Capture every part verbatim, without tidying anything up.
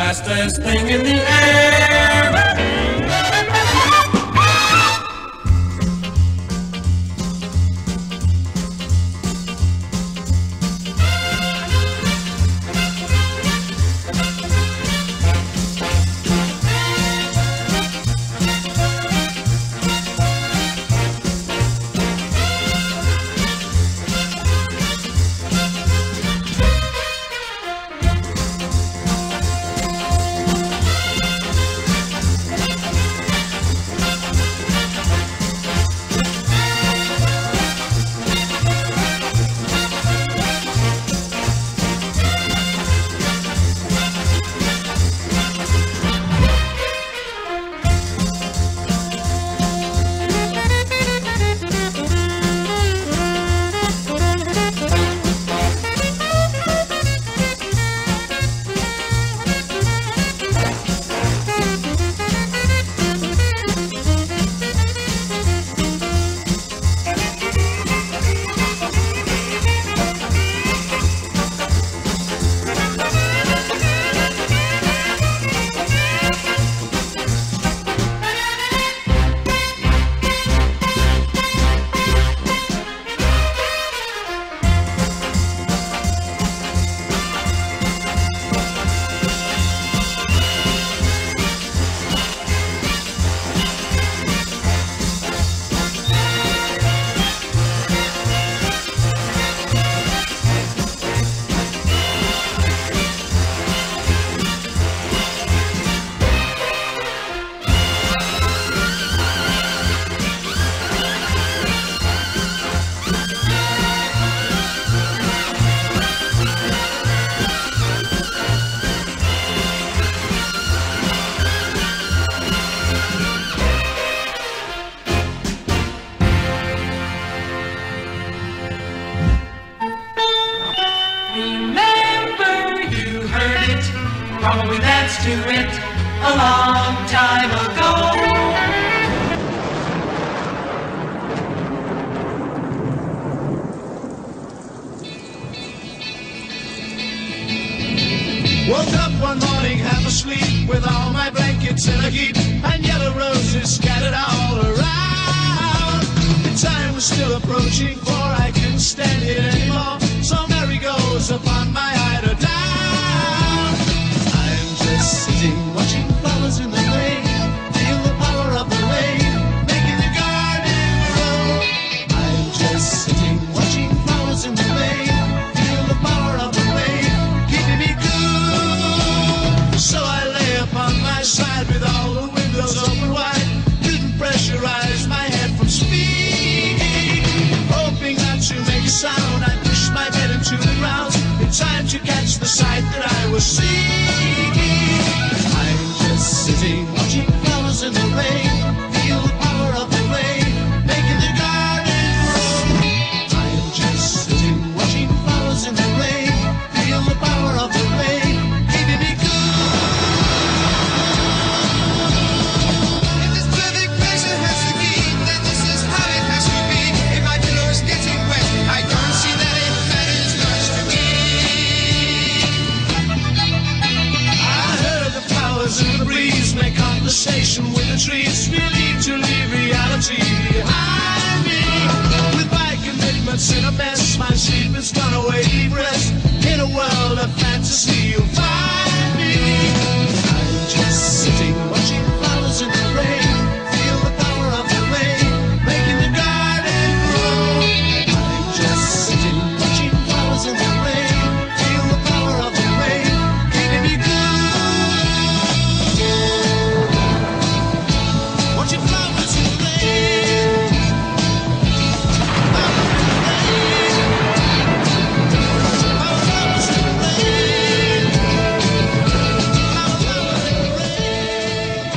fastest thing in the air. Probably danced to it a long time ago. Woke up one morning, half asleep, with all my blankets in a heap, and yellow roses scattered all around. The time was still approaching, for I couldn't stand it anymore, so Mary goes upon my eider down. I'm just sitting, watching flowers in the rain, feel the power of the rain, making the garden grow. I'm just sitting, watching flowers in the rain, feel the power of the rain, keeping me cool. So I lay upon my side with all the windows open wide, didn't pressurize my head from speaking, hoping not to make a sound. I pushed my bed into the ground in time to catch the sight that I was seeking. I'm just sitting, watching flowers in the rain, feel the power of the rain, making the garden grow. I'm just sitting, watching flowers in the rain, feel the power of the rain, keeping me cool. If this perfect pleasure has to be, then this is how it has to be. If my pillow is getting wet, I don't see that it matters much to me. I heard the flowers in the breeze make conversation with the trees, relieved to leave reality behind me. With my commitments in a mess, my sleep has gone away, deep rest. In a world of fantasy, you'll find me. I'm just sitting, watching flowers in the rain, feel the power of the rain, making the garden grow. I'm just sitting, watching flowers in the rain, feel the power of the rain, keeping me good. Watching flowers in the rain, flowers in the rain, flowers in the rain, flowers in the rain.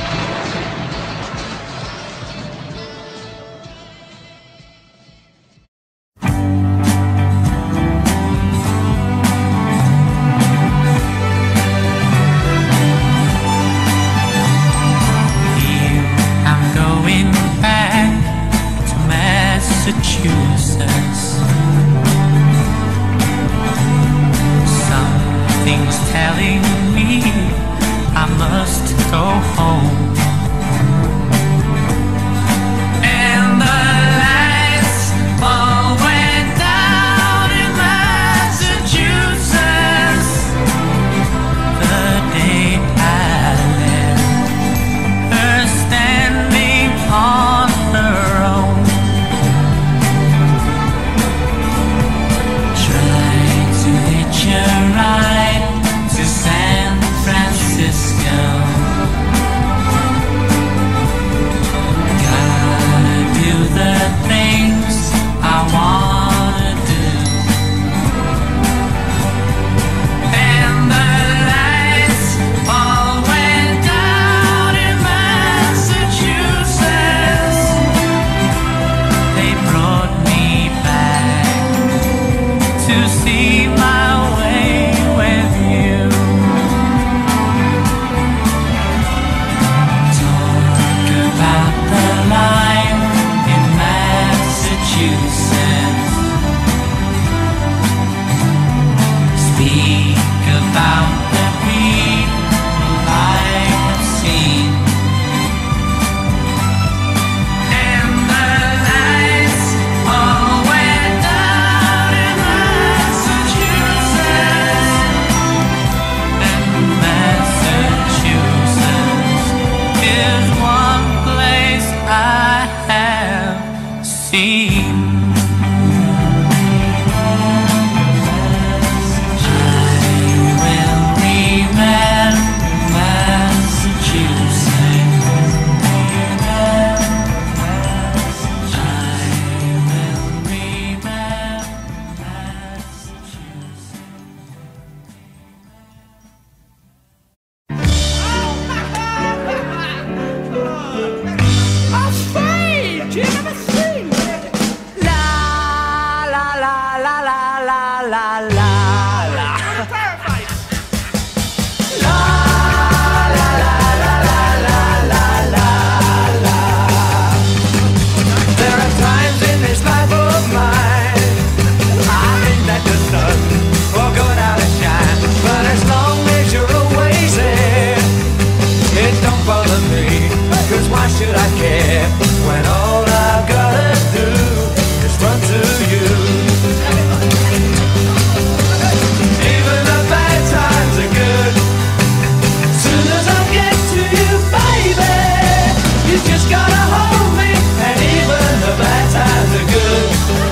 Here I'm going back to Massachusetts. Something's telling me go home. And the lights all went down in Massachusetts the day I left her standing on her own, trying to hitch a ride to San Francisco. Gotta do the things I wanna do. And the lights all went down in Massachusetts. They brought me back to see my way with you. Talk about the life in Massachusetts. Speak about the people I have seen. And the lights all went down in Massachusetts. And Massachusetts is one place I have seen. I will remember Massachusetts. I will remember Massachusetts. There are times in this life of mine I think that the sun will go down and shine. But as long as you're always there, it don't bother me, 'cause why should I care when all I've gotta do is run to you. Even the bad times are good. Soon as I get to you, baby, you just gotta hold me. And even the bad times are good.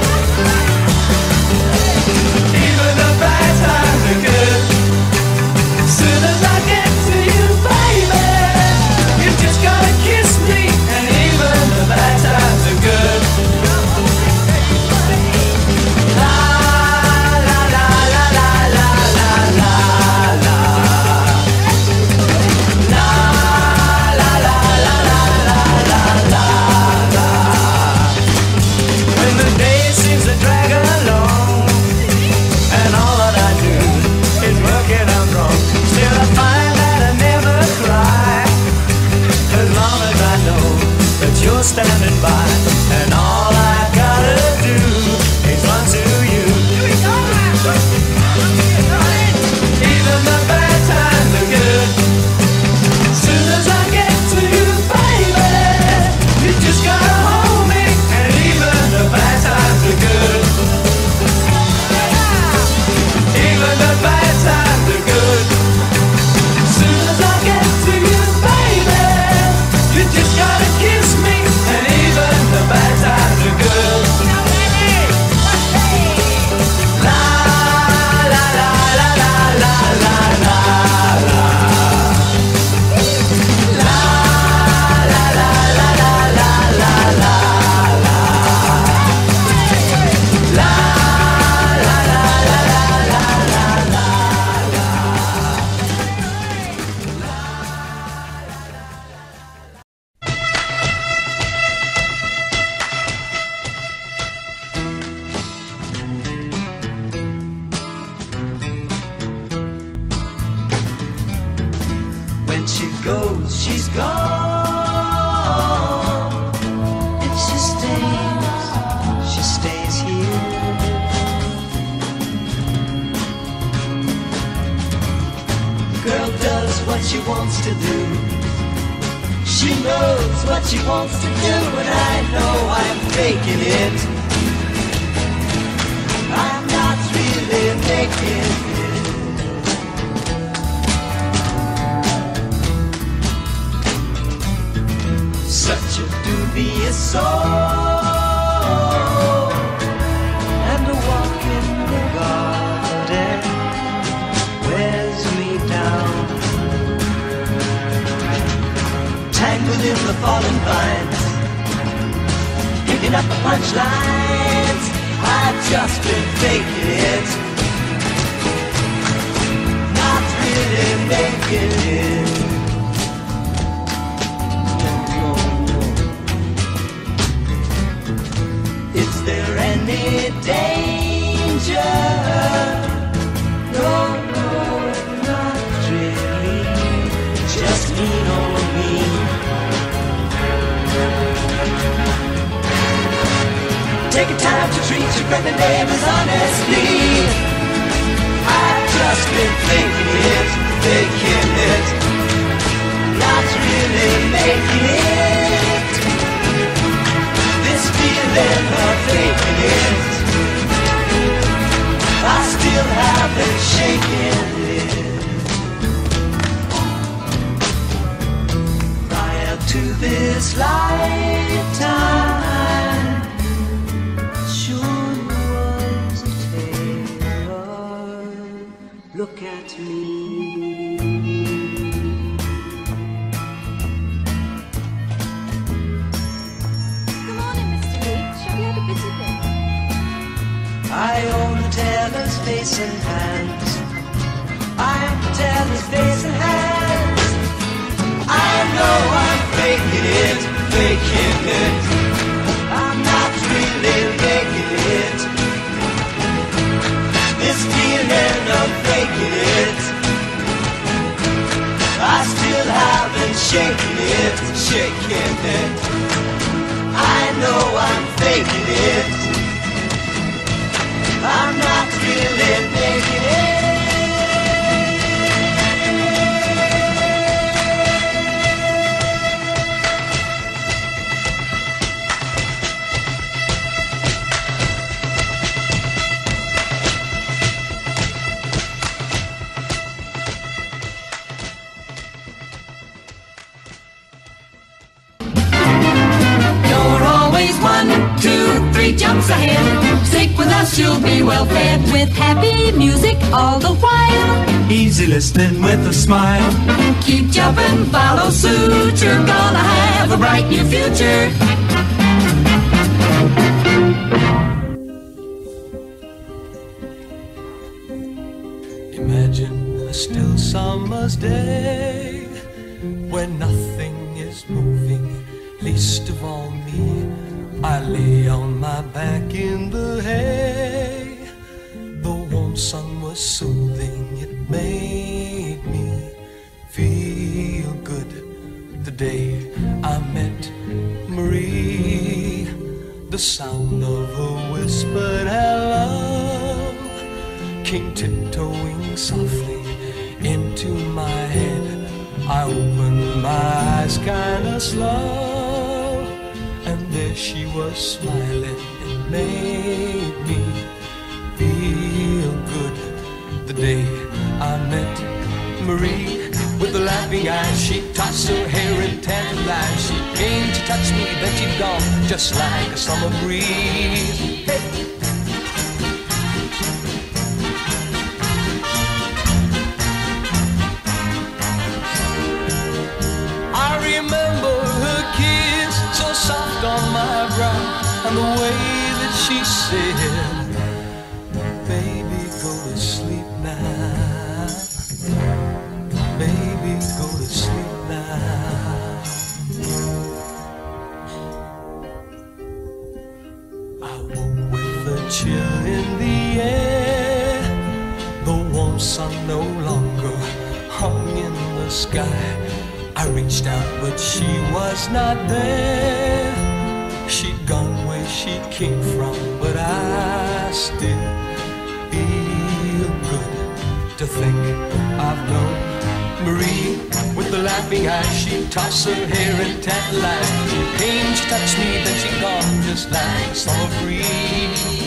Even the bad times are good. Soon as I get to you, baby, you just gotta kiss me. And even the bad times are good. La la la la la la la la la. La la la la la la la la la. When the day seems to drag along and all that I do is work and I'm wrong, still I find that I never cry, as long as I know that you're standing by. And all I gotta do is run to you. Even the bad times are good. Soon as I get to you, baby, you just gotta hold me. And even the bad times are good. Even the bad times are good. Soon as I get to you, baby, you just gotta kiss me. And even the bad times are good. La la la la la la la la la. La la la la la la la la la. La la la la la la la la. When she goes, she's gone. If she stays, she stays here. Girl does what she wants to do. She knows what she wants to do, and I know I'm faking it. I'm not really making it. Such a dubious soul, and a walk in the garden wears me down. Tangled in the fallen vines, picking up the punchlines. I've just been faking it, not really making it. No, no, no. Is there any danger? No, no, not really. Just me, no me. Take time to treat your friendly neighbors honestly. I've just been faking it, faking it, not really making it. This feeling of faking it, I still haven't shaken it. Prior to this lifetime, look at me. Good morning, Mister Leach. Have you had a busy day? I own the teller's face and hands. I am the teller's face and hands. I know I'm faking it, faking it. I'm not really making it. This feeling of faking it, I still haven't shaken it, shaken it. I know I'm faking it, I'm not really making it. Jumps ahead. Stick with us, you'll be well fed With happy music all the while. Easy listening with a smile. Keep jumping, follow suit. You're gonna have a bright new future. Imagine a still summer's day when nothing is moving, least of all me. I lay on my back in the hay. The warm sun was soothing, it made me feel good. The day I met Marie, the sound of a whispered hello came tiptoeing softly into my head. I opened my eyes kinda slow, and there she was smiling. It made me feel good. The day I met Marie, with the laughing eyes, she tossed her hair in tantalized. She came to touch me, then she'd gone, just like a summer breeze. Hey. I remember her kiss, so soft on my brow, and the way that she said, baby, go to sleep now. Baby, go to sleep now. I woke with a chill in the air. The warm sun no longer hung in the sky. I reached out, but she was not there. She'd gone where she came from, but I still feel good to think I've known Marie with with the laughing eyes, she'd toss her hair and tantalize. She came, she touched me, then she gone, just like summer breeze.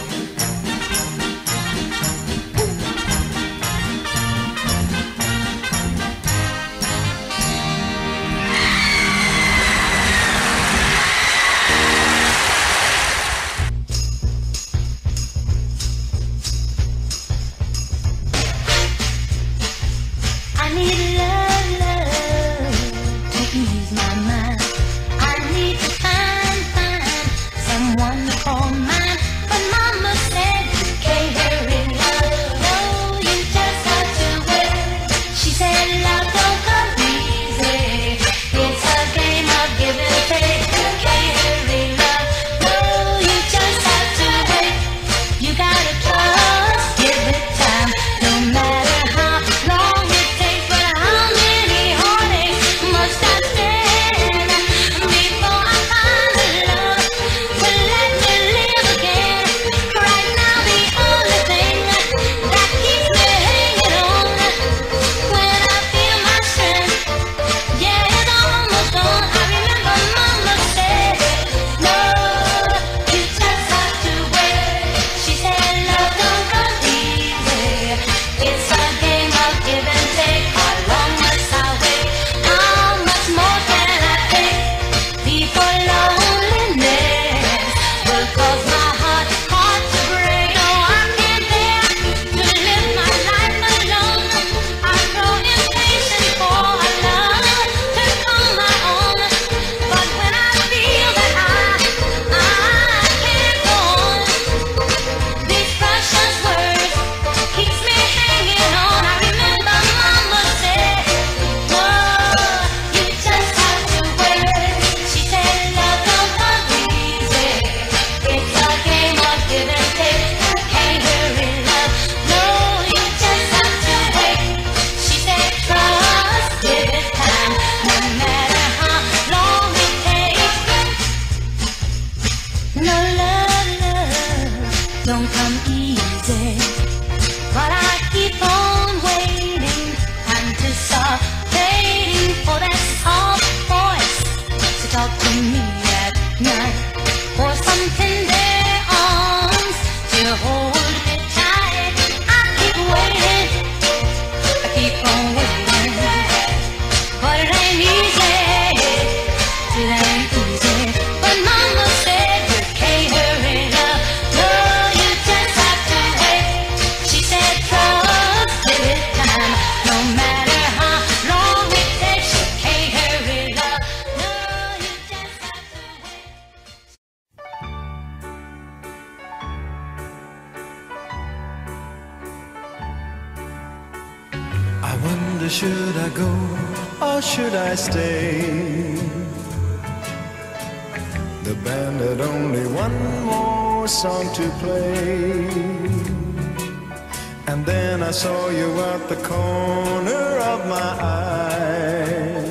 Should I go or should I stay? The band had only one more song to play, and then I saw you at the corner of my eye,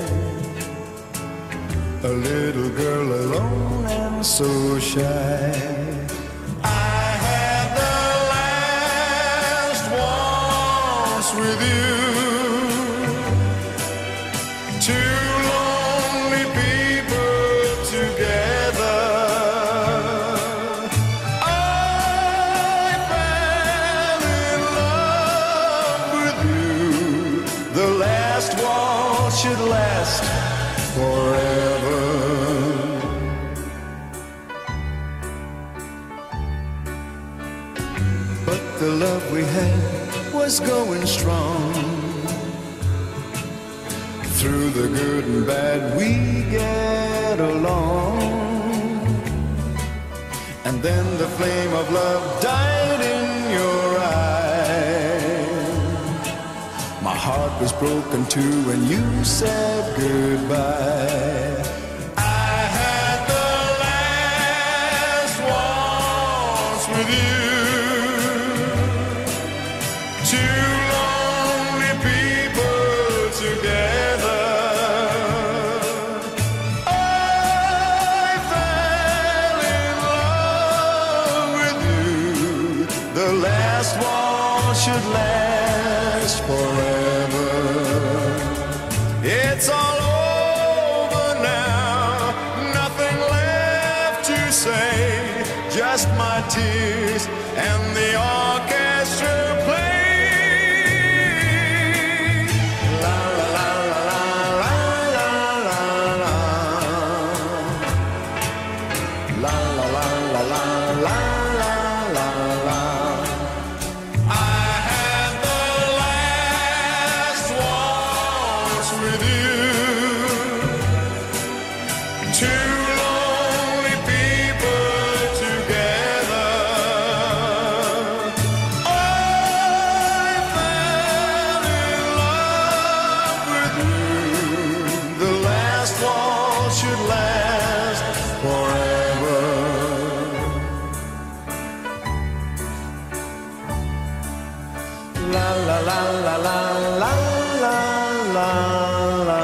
a little girl alone and so shy. I had the last waltz with you. Two lonely people together. I fell in love with you. The last waltz should last forever. But the love we had was going strong. Through the good and bad we get along. And then the flame of love died in your eyes. My heart was broken too when you said goodbye. I had the last waltz with you. Two lonely people together. Should last forever. It's all over now, nothing left to say, just my tears and the orchestra playing. La la la la la la la la la la la la la la la la. I had the last waltz with you. Two lonely people together. I fell in love with you. The last waltz should last forever. La la la la la la la la la.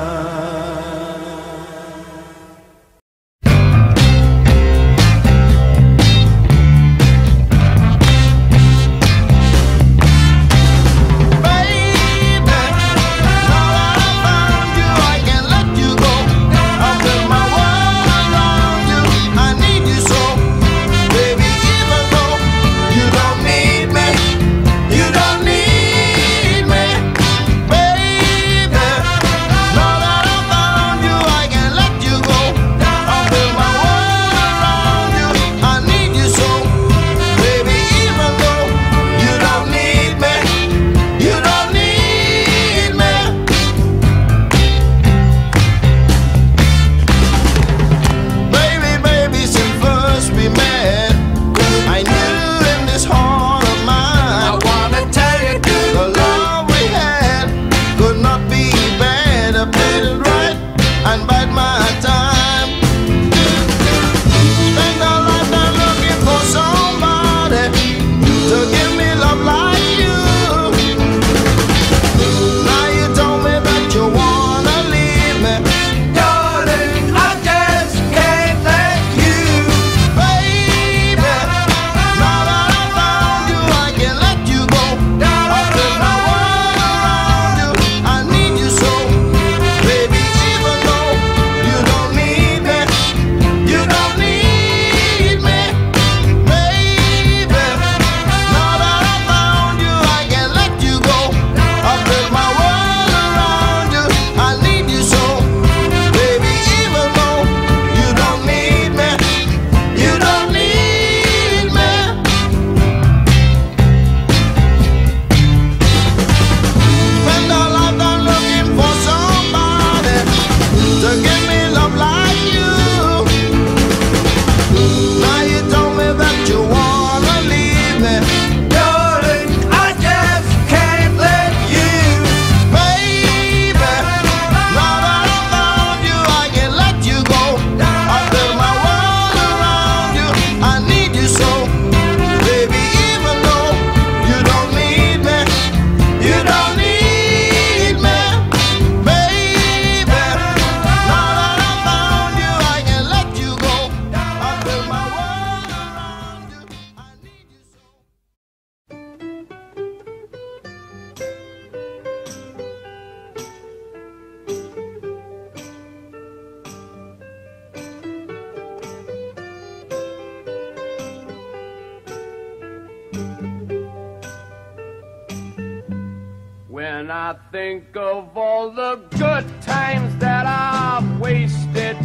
When I think of all the good times that I've wasted,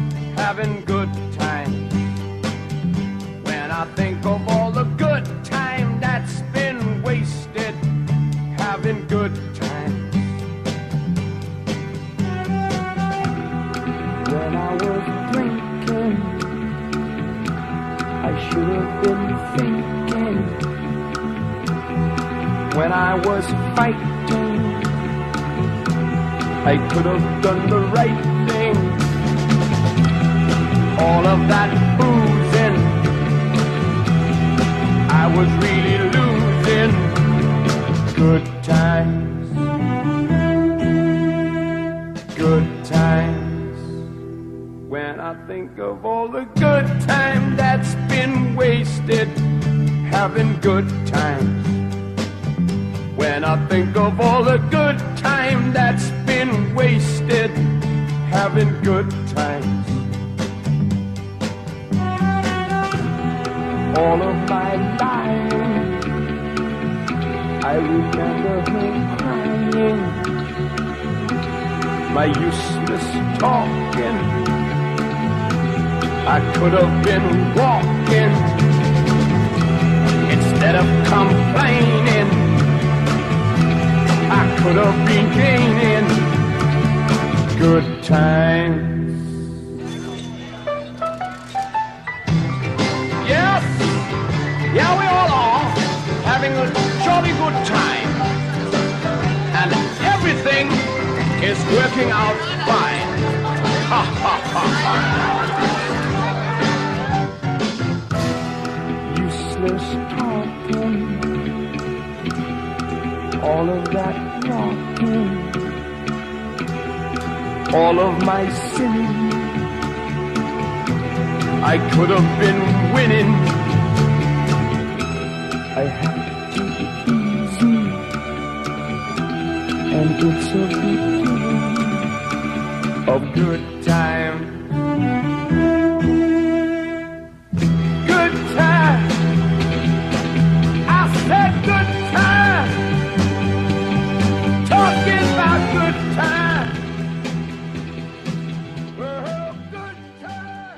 having good times. When I think of all the good time that's been wasted, having good times. When I was drinking, I should have been thinking. When I was fighting, I could have done the right thing. All of that boozing, I was really losing. Good times, good times. When I think of all the good time that's been wasted, having good times. When I think of all the good time that's been been wasted having good times. All of my life I remember her crying, my useless talking. I could have been walking instead of complaining. I could have been gaining good times. Yes, yeah, we all are having a jolly good time, and everything is working out fine. Ha ha ha ha. Useless talking, all of that talking, all of my sinning. I could have been winning. I have to be easy, and it's a beginning of good time. Good time. I said good time. Talking about good time. Oh, good time.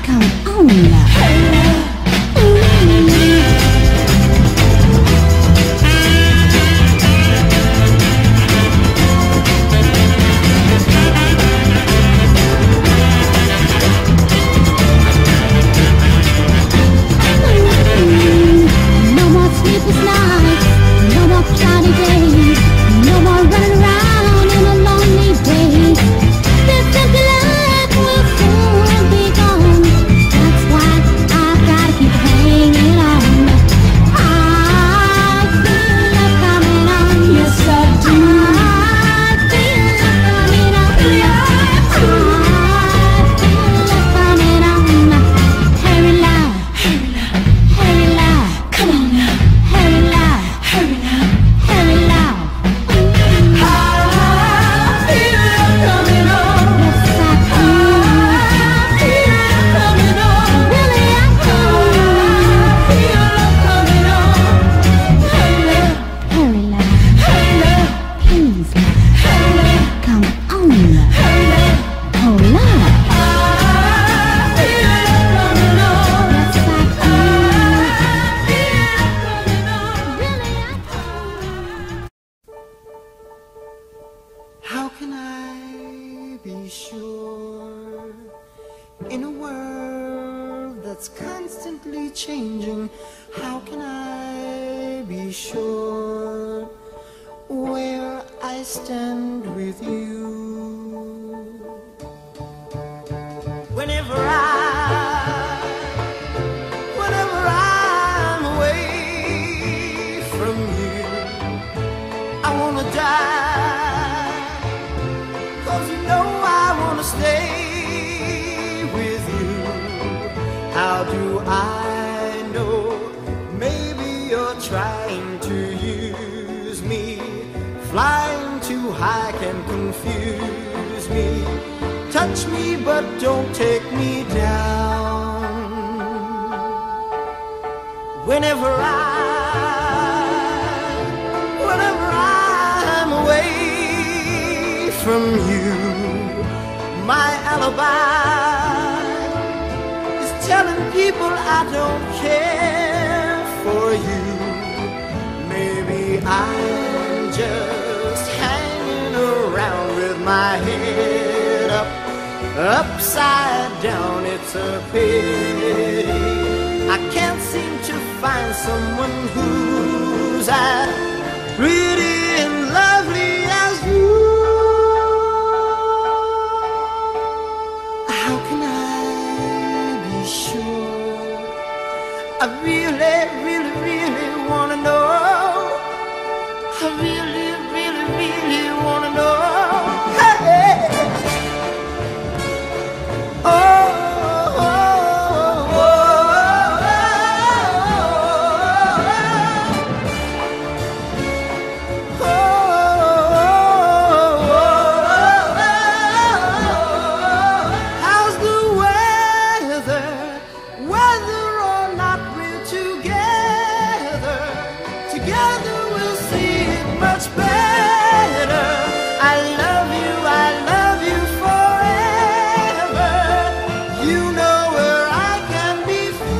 Come on now. No more sleepless nights, no more cloudy days, no more running around in a lonely daze. This empty life will soon be gone. That's why I've gotta keep hanging on. I feel love coming on. Yes, I do. I feel love coming on. I feel love coming on. Hurry loud, hurry loud, hurry loud. Come on now, hurry loud, hurry loud, hurry loud. I feel love coming on. Yes, I do. I feel love coming on. Really, I do. I feel love coming on. Hurry loud, hurry loud, hurry loud. Please, hurry loud. Come on now, hurry loud. Oh, loud. I feel love coming on. Yes, I do. How can I be sure in a world that's constantly changing? How can I be sure where I stand with you? Whenever I, whenever I'm away from you, I wanna die, 'cause you know I wanna stay with you. How do I know? Maybe you're trying to use me. Flying too high can confuse me. Touch me but don't take me down. Whenever I, whenever I'm away from you, my alibi is telling people I don't care for you. Maybe I'm just hanging around with my head up, upside down. It's a pity I can't seem to find someone who's as pretty and lovely as you. How can I be sure? I really, really, really wanna know. I really, really, really wanna know. Hey! Oh, oh, oh, oh, oh. How's the weather? Whether or not we're together, together we'll see it much better. I love you, I love you forever. You know where I can be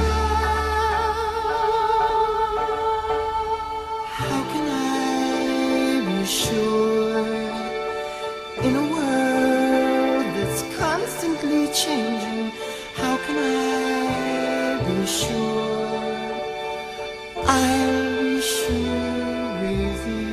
found. How can I be sure in a world that's constantly changing? How can I be sure I'll be sure with you?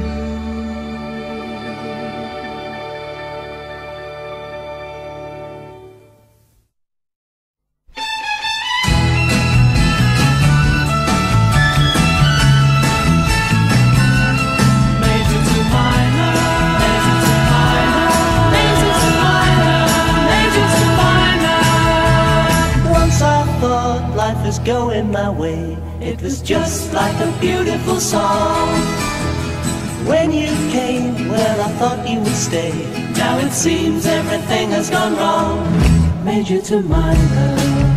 Major to minor, major to minor, major to minor, major to minor. Once I thought life was going my way. It was just like a beautiful song. When you came, well, I thought you would stay. Now it seems everything has gone wrong. Major to minor.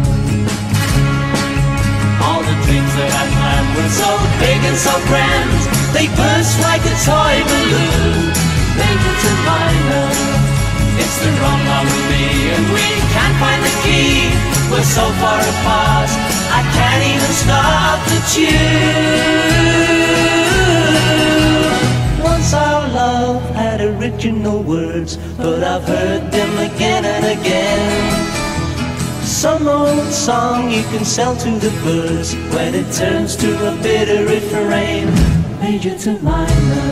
All the dreams that I planned were so big and so grand, they burst like a toy balloon. Major to minor, it's the wrong harmony, and we can't find the key. We're we're so far apart, I can't even start the tune. Once our love had original words, but I've heard them again and again. Some old song you can sell to the birds when it turns to a bitter refrain. Major to minor.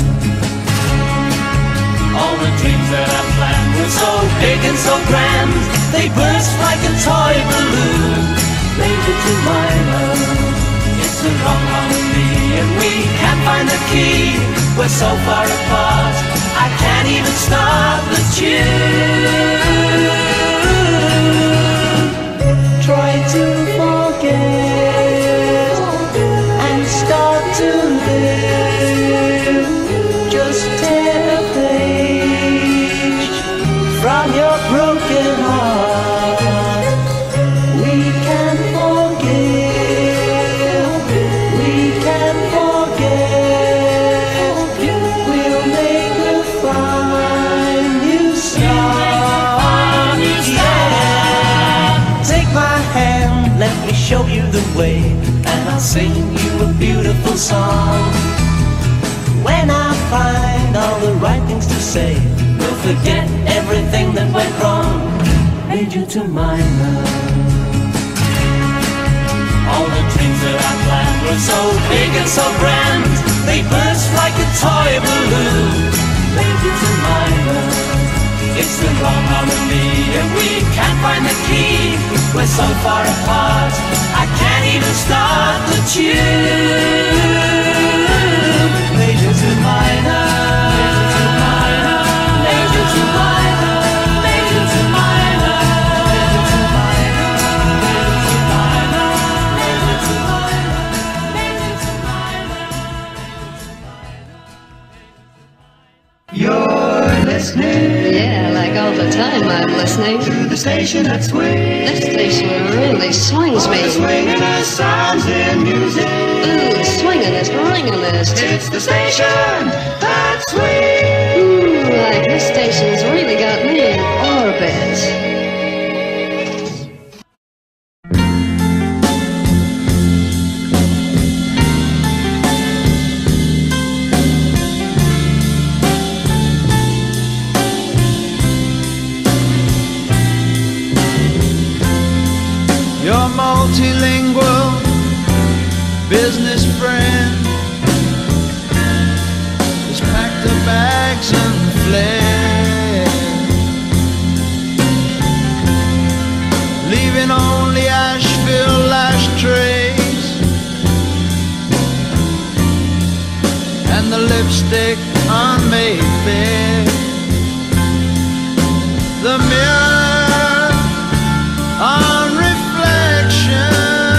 All the dreams that I planned were so big and so grand, they burst like a toy balloon. Major to minor. It's a wrong harmony and we can't find the key. We're so far apart, I can't even start the tune. Try to forget and start to live. Just tear a page from your broken heart. We can forgive, we can forget. We'll make a fine new start. Yeah. Take my hand, let me show you the way, and I'll sing you a beautiful song. When I find all the right things to say, we'll forget everything that went wrong. Major to minor. All the dreams that I planned were so big and so grand, they burst like a toy balloon. Major to minor. It's the wrong harmony and we can't find the key. We're so far apart, I can't even start the tune. Major to minor. Major to minor. Major to minor. Major to minor. Major to minor. Major to minor. You're listening. Yeah, like all the time I'm listening. To the station that swings. This station really swings me. The swinging sounds in music. Ooh, swinging is ringing-ist. It's the station that swings. Ooh, like this station's really got me in orbit. Your multilingual business friend has packed her bags and fled, leaving only Asheville ashtrays and the lipstick on Mayfair. The mirror on reflection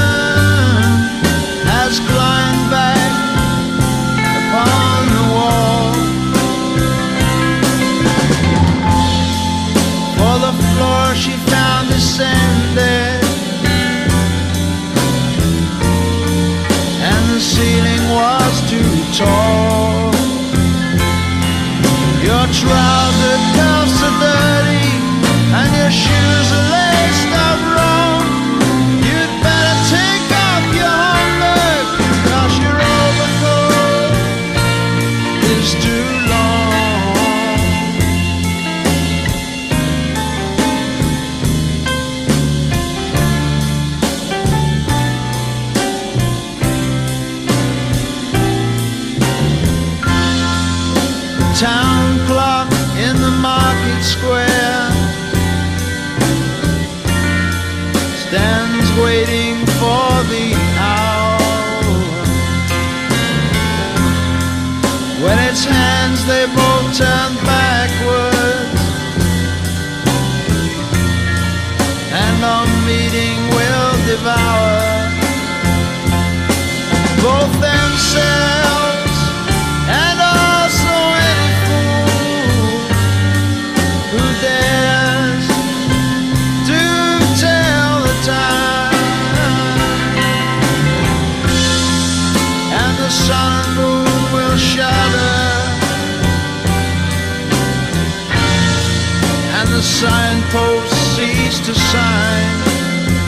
has climbed back upon the wall, for the floor she found descended and the ceiling was too tall. Your trouser cuffs are dirty and your shoes are laced up wrong. You'd better take off your homework, 'cause your overcoat is too long. The town clock in the market square stands waiting for the hour. When its hands they both turn backwards, and our meeting will devour both themselves and also any fool who dares to tell the time. And the sun and moon will shudder, and the signposts cease to sign.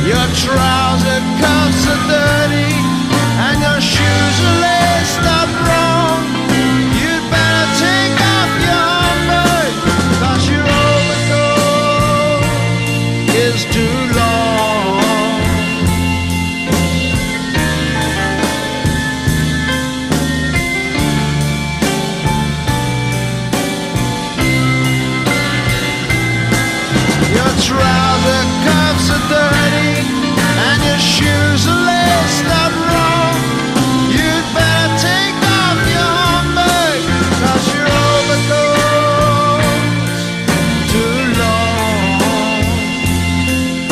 Your trouser cuffs are dirty and your shoes are laced up wrong. You'd better take off your homework, 'cause your overcoat is too long. Your trouser cuffs are dirty and your shoes are laced up wrong. You'd better take off your homework, 'cause your overcoat's too long.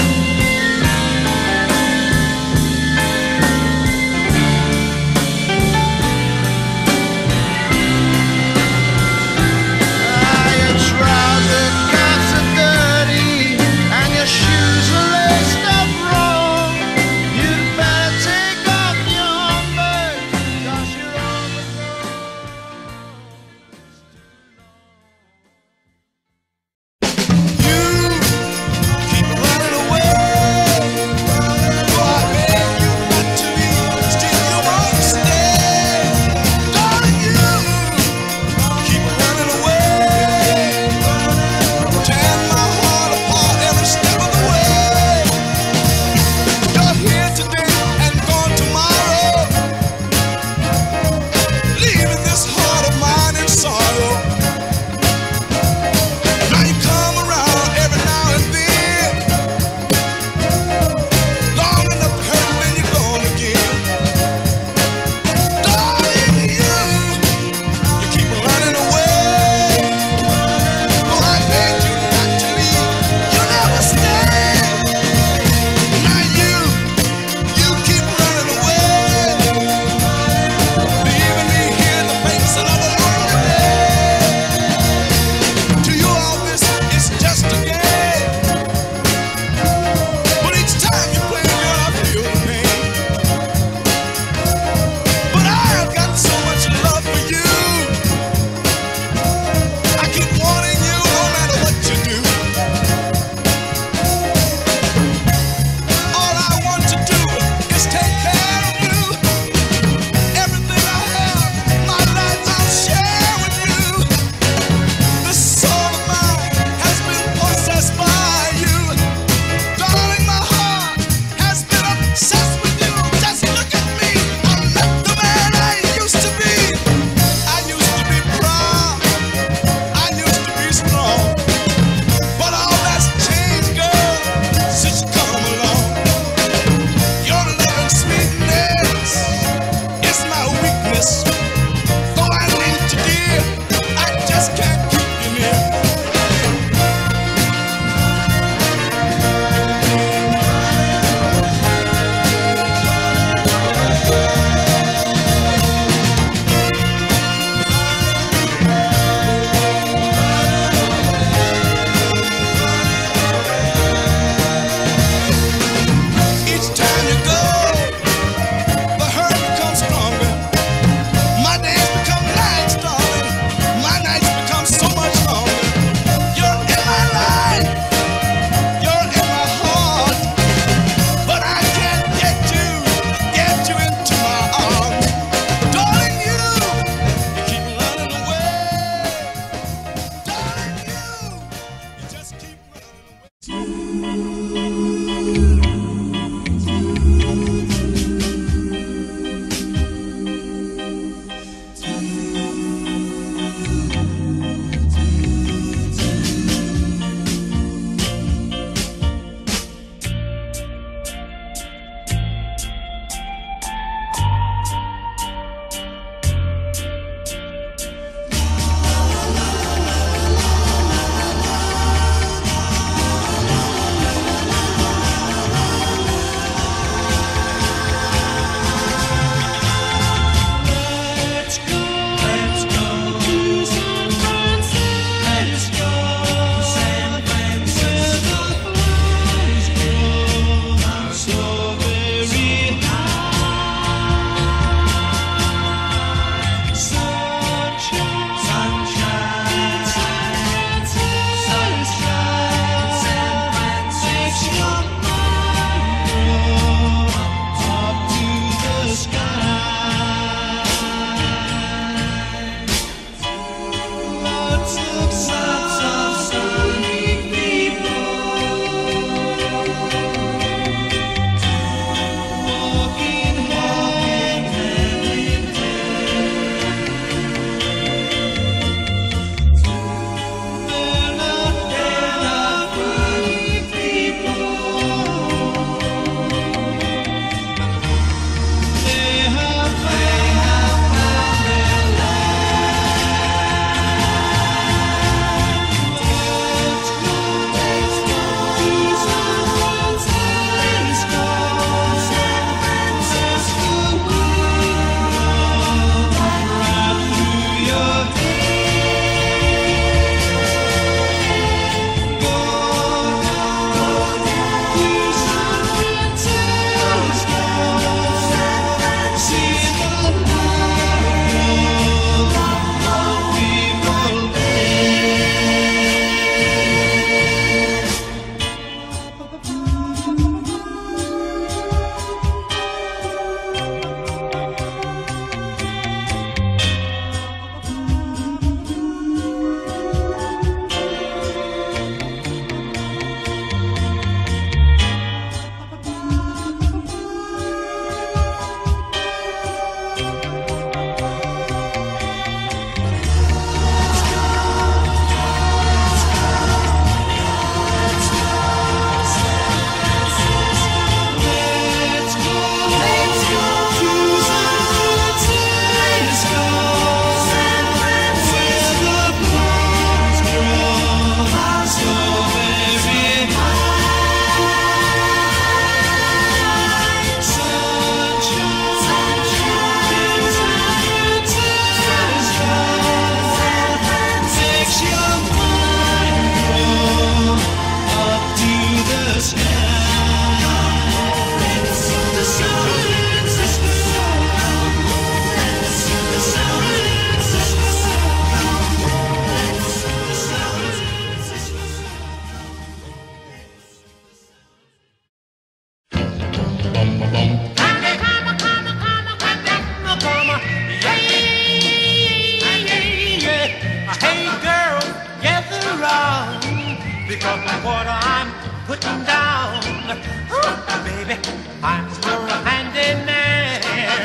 Because what I'm putting down, oh, baby, I'm your handyman.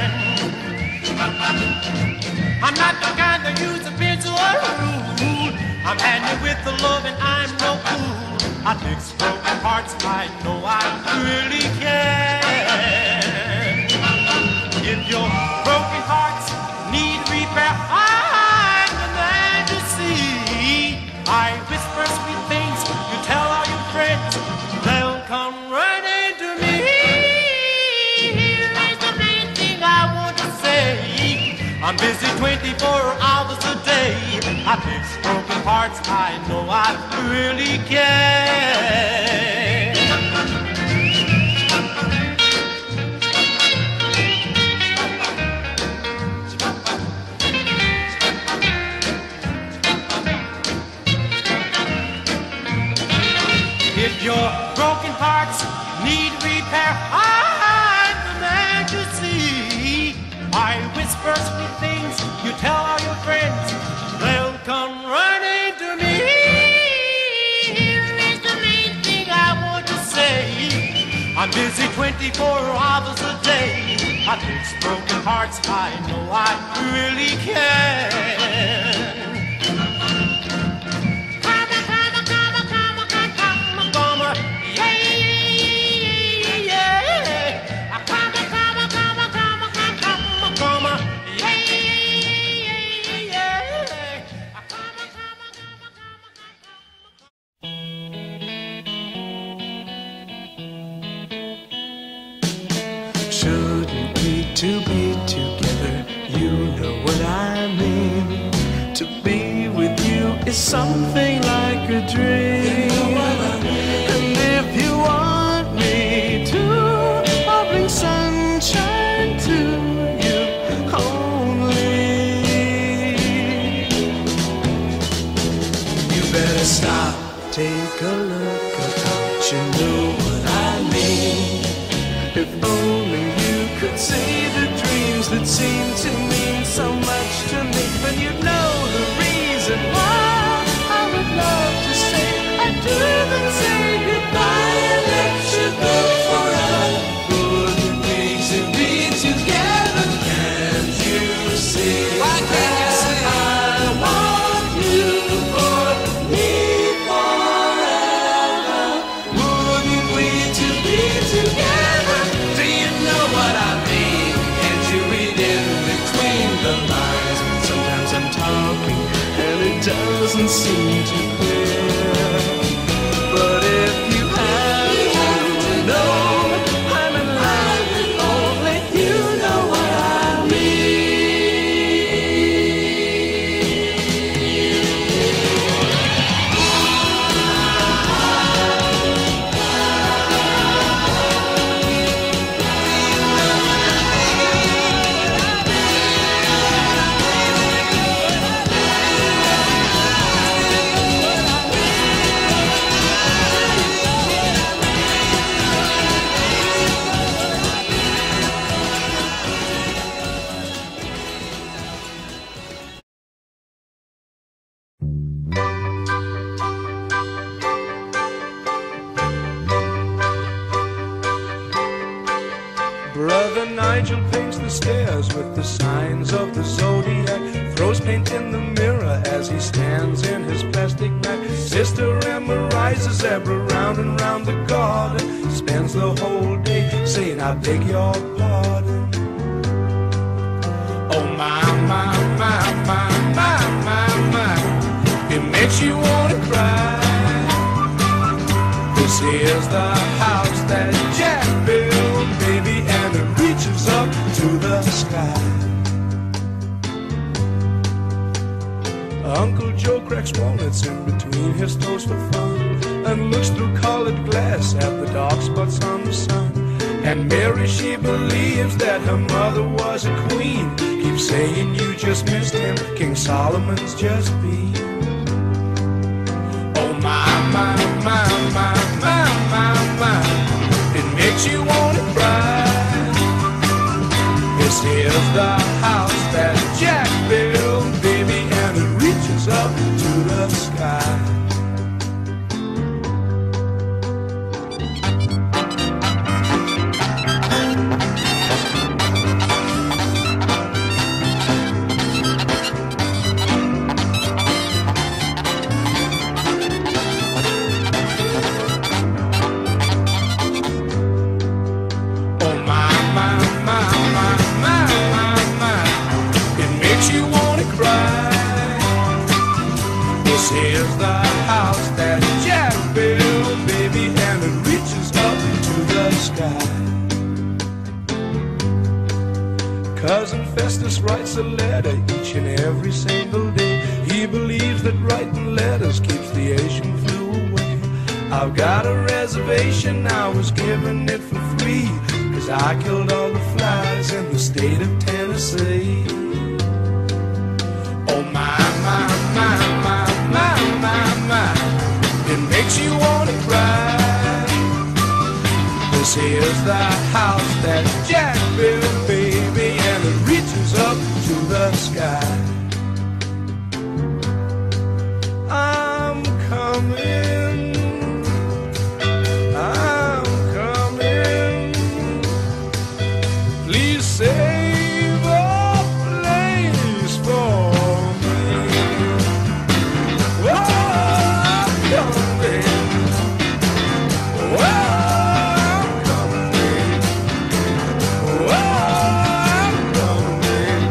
I'm not the kind to use a pencil or a rule. I'm handy with the love and I'm no fool. I fix broken hearts, I know I really can. If your broken hearts need repair, I'm the man to see. I whisper sweet things, you tell all your friends, they'll come running to me. Here is the main thing I want to say. I'm busy twenty-four hours a day. I fix broken hearts, I know I really can. If your broken hearts need repair, I'm the man to see. I whisper sweet things, you tell all your friends, they'll come running to me. Here is the main thing I want to say. I'm busy twenty-four hours a day. I fix broken hearts, I know I really can. Shouldn't we to be together? You know what I mean. To be with you is something like a dream. You know what I mean. And if you want me to, I'll bring sunshine to you only. You better stop, take a look about. You know what I mean. If only you could see the dreams that seem to mean so much to me, then you'd know the reason why I would love to say I do, then say goodbye and let you go forever. Wouldn't we to be together? Can't you see? Why can't you see? I want you for me forever. Wouldn't we to be together? Do you know what I mean? Can't you read in between the lines? Sometimes I'm talking and it doesn't seem too clear. But if you have to know I'm in love, only you know what I Brother Nigel paints the stairs with the signs of the zodiac, throws paint in the mirror as he stands in his plastic mat. Sister Emma rides a zebra round and round the garden, spends the whole day saying I beg your pardon. Oh my, my, my, my, my, my, my, it makes you wanna cry. This is the house that Jack built, baby, and it reaches up to the sky. Uncle Joe cracks walnuts in between his toes for fun and looks through colored glass at the dark spots on the sun. And Mary, she believes that her mother was a queen. Keeps saying you just missed him, King Solomon's just been. Oh my, my, my, my, my, my, my, it makes you wanna cry. This is the house that Jack built, baby, and it reaches up to the sky. Here's the house that Jack built, baby, and it reaches up to the sky. Cousin Festus writes a letter each and every single day. He believes that writing letters keeps the Asian flu away. I've got a reservation, I was given it for free, 'cause I killed all the flies in the state of Tennessee. Oh my, my, my, my, my, my, my, it makes you wanna cry. This is the house that Jack built, baby, and it reaches up to the sky. I'm coming, I'm coming, please save a place for me. Whoa, I'm coming, whoa, I'm coming, whoa, I'm coming.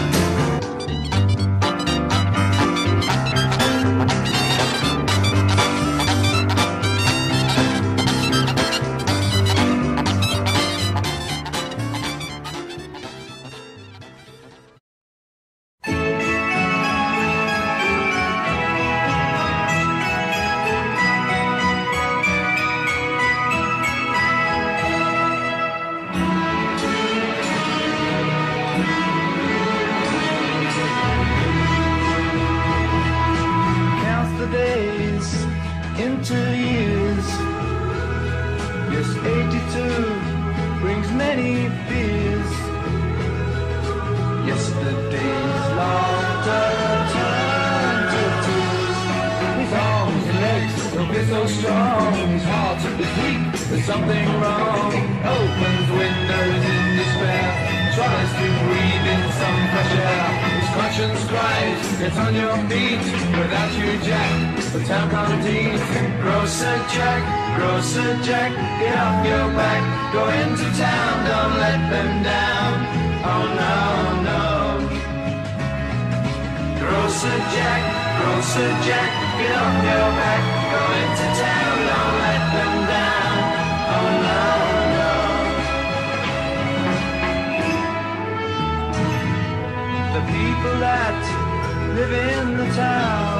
Counts the days into years. Yes, eighty-two brings many fears. Yesterday's laughter turned to tears. His arms and legs don't feel so strong. His heart is weak, there's something wrong. Opens windows in despair, tries to breathe in some fresh air. His conscience cries, get on your feet. Without you, Jack, the town can't eat. Grocer Jack, Grocer Jack, get off your back. Go into town, don't let them down. Oh no, no. Grocer Jack, Grocer Jack, get off your back. Go into town, don't let them down. Oh no, no. The people that live in the town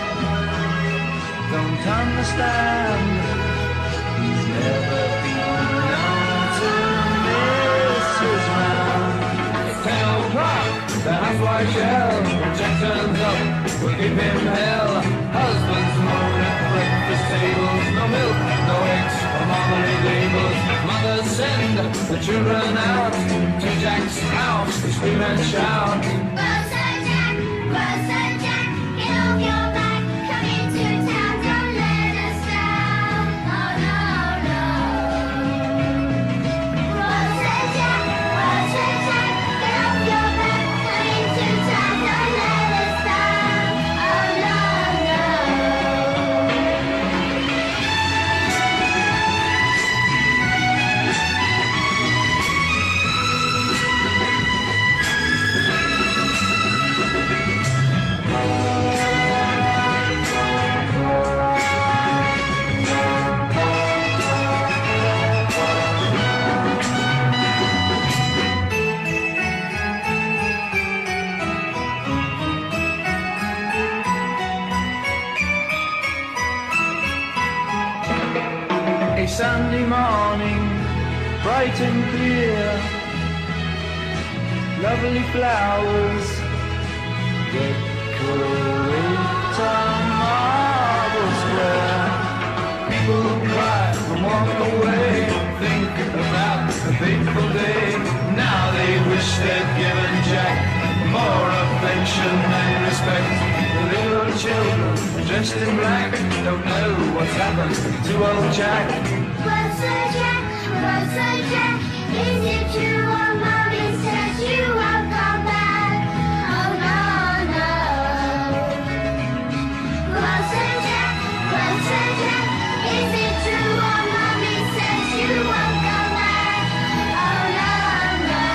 don't understand. He's never been known to miss his round. It's ten o'clock, the housewife shell. Jack turns up, we'll give him hell. Husbands moan at breakfast tables. No milk, no eggs, or marmalade labels. Mothers send the children out to Jack's house to scream and shout. Grocer Jack, Grocer Jack, get off your back. Come into town, don't let us down. Oh no, no. Grocer Jack, Grocer Jack, get off your back. Come into town, don't let us down. Oh no, no. morning, bright and clear, lovely flowers decorate our marble square. People cry and walk away, think about the fateful day. Now they wish they'd given Jack more affection and respect. The little children dressed in black don't know what's happened to old Jack. What's a Jack? What's a Jack? Is it true or mommy says you won't come back? Oh no, no. What's a Jack? What's a Jack? Is it true or mommy says you won't come back? Oh no, no.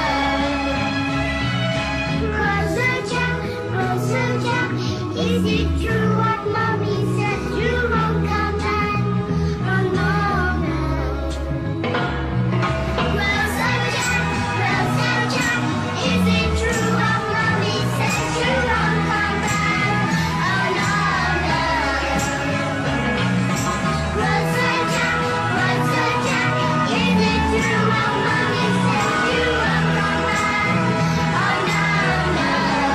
What's a Jack? What's a Jack? Is it true what mommy says you won't come back? Oh no, no. What's a Jack? What's a Jack? Is it true what mommy says you won't come back? Oh no, no. What's a Jack? What's a Jack? Is it true what mommy says you won't come back? Oh no, no.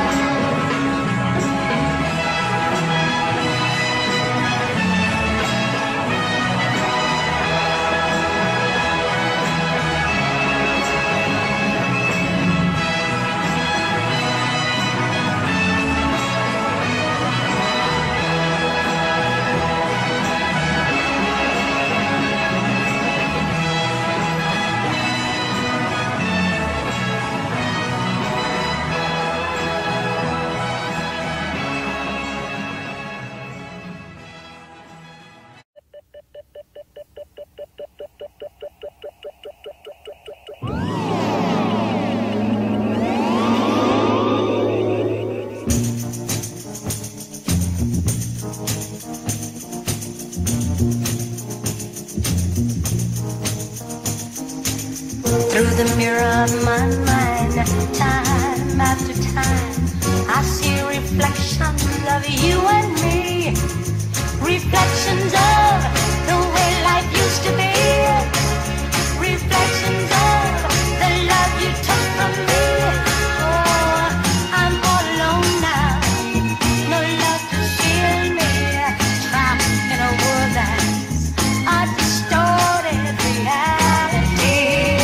Through the mirror of my mind, time after time, I see reflections of you and me. Reflections of the way life used to be. Reflections of the love you took from me. Oh, I'm all alone now, no love to shield me. Trapped in a world that's a distorted reality.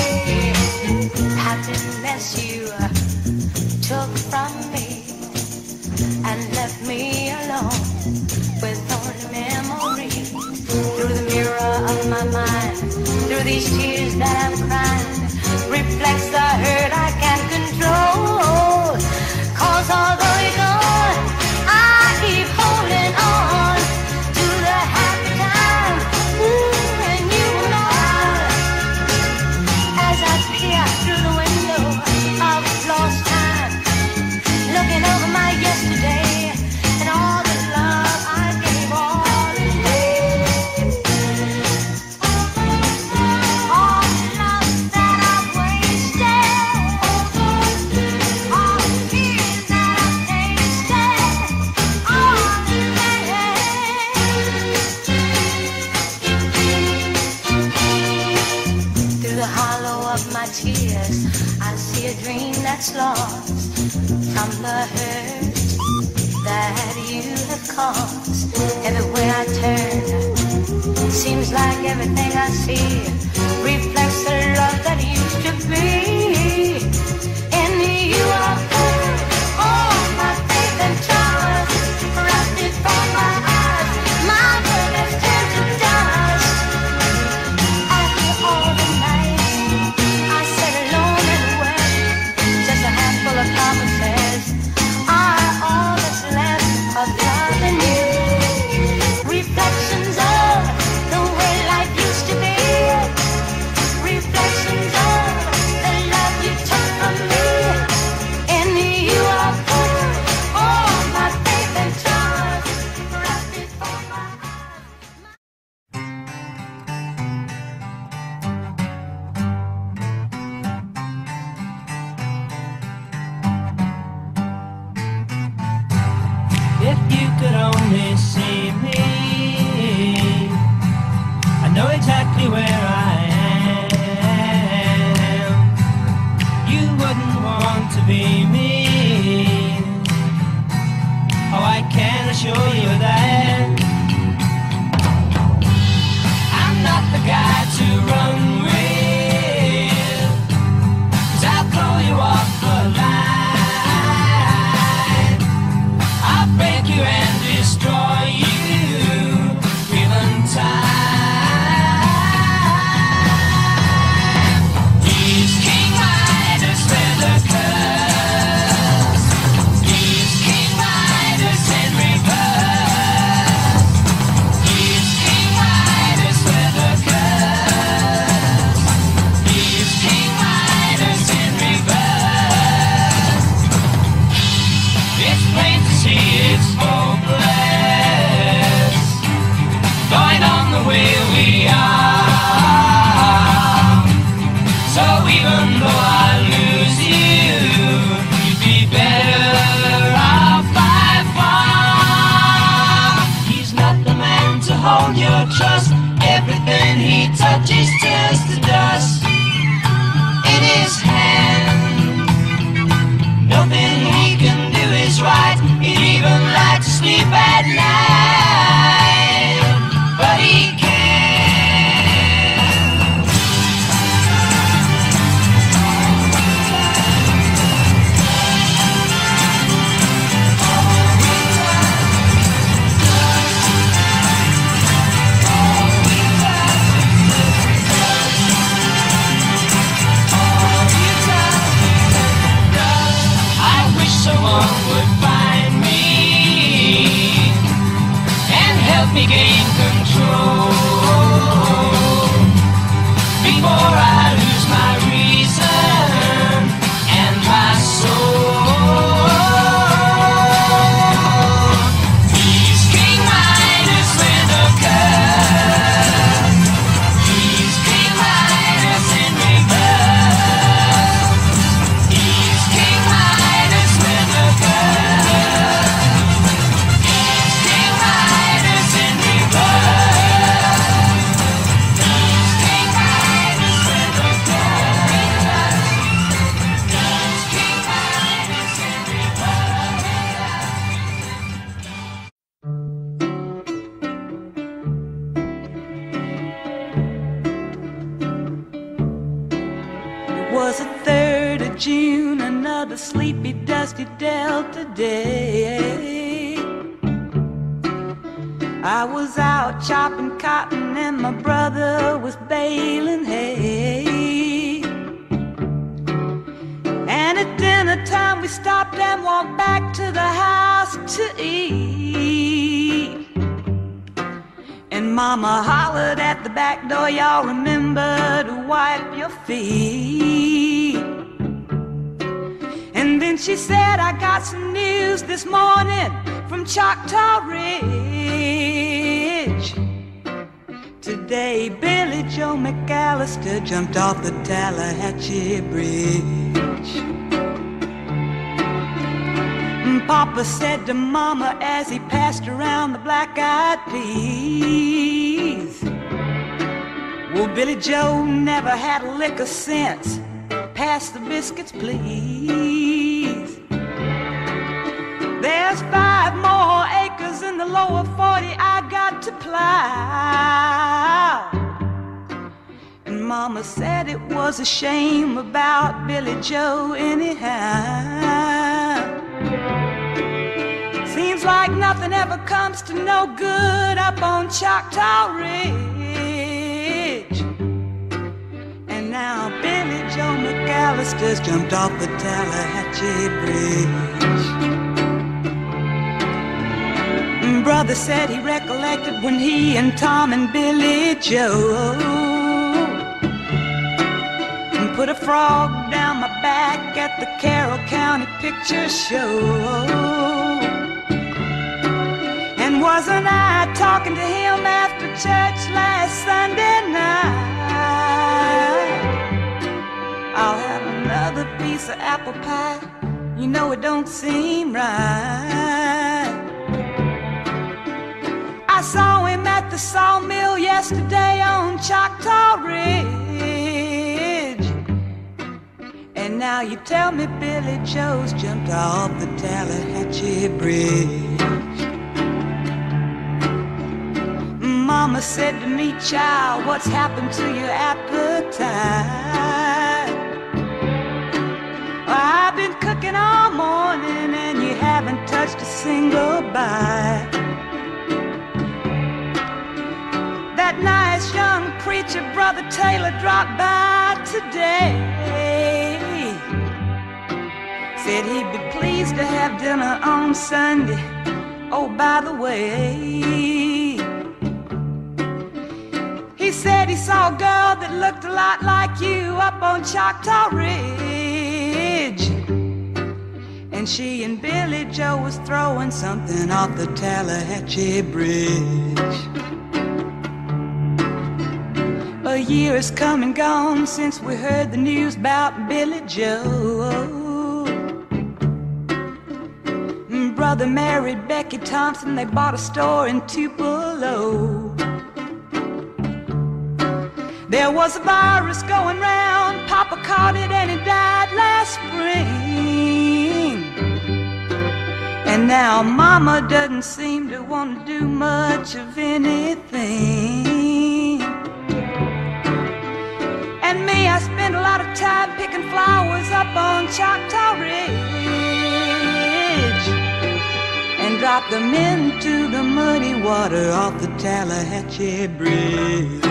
Happiness you took from me and left me alone with only memories. Through the mirror of my mind, through these tears that I'm crying, reflects the hurt I can't control. Cause although you're gone, I keep holding on to the happy time. Ooh, and you and I, as I peer through the window of lost time, looking over my yesterday and all the love I gave all the day. All the love that I've wasted, all the tears that I've tasted, all the pain. Through the hollow of my tears, I see a dream that's lost from the hurt that you have caused. Everywhere I turn, seems like everything I see reflects the love that used to be. In you I put all my faith and trust, rusted from my eyes, my world has turned to dust. After all the nights I sat alone and wept, just a handful of promises are all that's left of love and you. Reflections of the way life used to be. Was the third of June, another sleepy, dusty Delta day. I was out chopping cotton and my brother was baling hay. And at dinner time we stopped and walked back to the house to eat. And Mama hollered at the back door, y'all remember to wipe your feet. And then she said, I got some news this morning from Choctaw Ridge. Today Billy Joe McAllister jumped off the Tallahatchie Bridge. Papa said to Mama as he passed around the black-eyed peas, well, Billy Joe never had a lick of sense. Pass the biscuits, please. There's five more acres in the lower forty I got to plow. And Mama said it was a shame about Billy Joe anyhow. Seems like nothing ever comes to no good up on Choctaw Ridge. And now Billy Joe McAllister's jumped off the Tallahatchie Bridge. Brother said he recollected when he and Tom and Billy Joe put a frog down my back at the Carroll County Picture Show. And wasn't I talking to him after church last Sunday night? I'll have another piece of apple pie. You know it don't seem right. I saw him at the sawmill yesterday on Choctaw Ridge. And now you tell me Billy Joe's jumped off the Tallahatchie Bridge. Mama said to me, child, what's happened to your appetite? Well, I've been cooking all morning and you haven't touched a single bite. That nice young preacher, Brother Taylor, dropped by today. Said he'd be pleased to have dinner on Sunday. Oh, by the way, he said he saw a girl that looked a lot like you up on Choctaw Ridge. And she and Billy Joe was throwing something off the Tallahatchie Bridge. A year has come and gone since we heard the news about Billy Joe. Brother married Becky Thompson, they bought a store in Tupelo. There was a virus going round, Papa caught it and he died last spring. And now Mama doesn't seem to want to do much of anything. And me, I spend a lot of time picking flowers up on Choctaw Ridge and drop them into the muddy water off the Tallahatchie Bridge.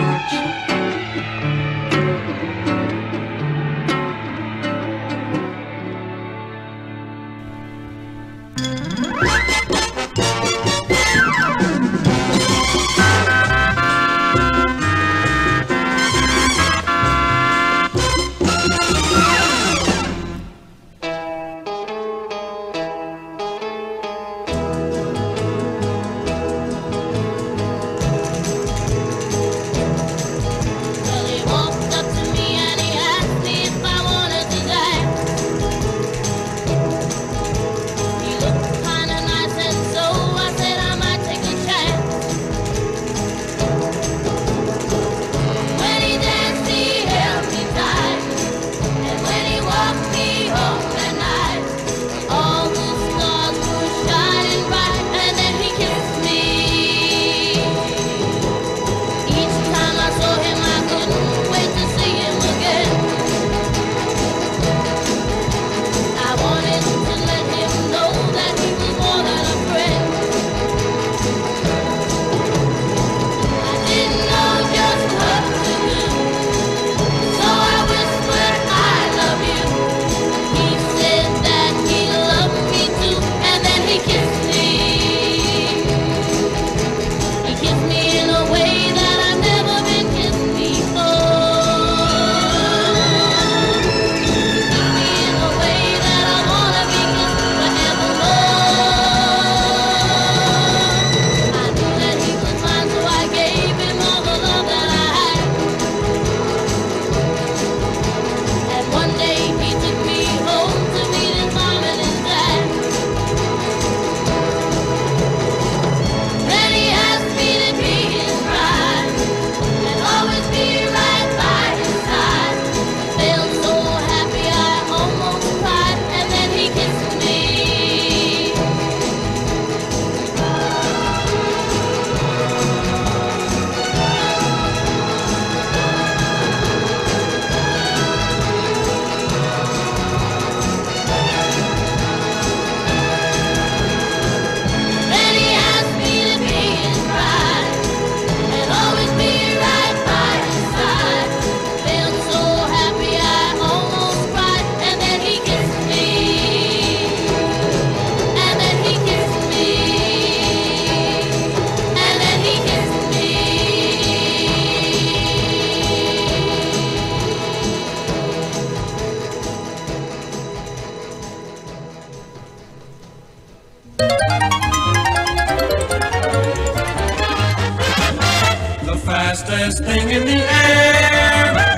fastest thing in the air.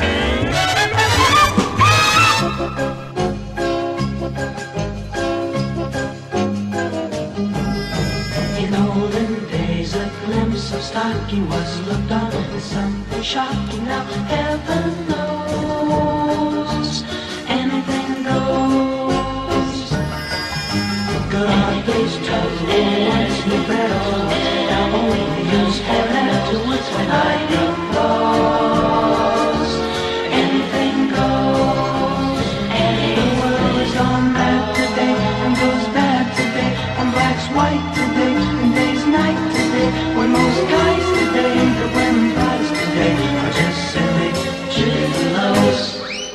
In olden days, a glimpse of stocking was looked on as something shocking. Now heaven knows anything goes. Good old days told once he fell. Now only use heaven afterwards when I get lost. Anything goes. And the world is gone mad today and goes bad today. And black's white today and day's night today. When most guys today and the women guys today are just silly gigolos.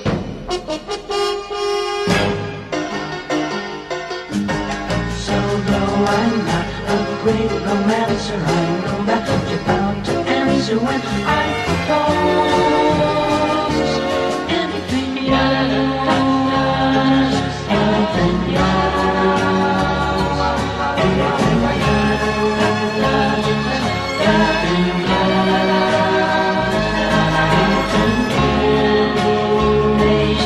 So though I'm not a great romancer, I know that you're bound to answer when I propose. Anything goes, anything goes, anything goes, anything goes,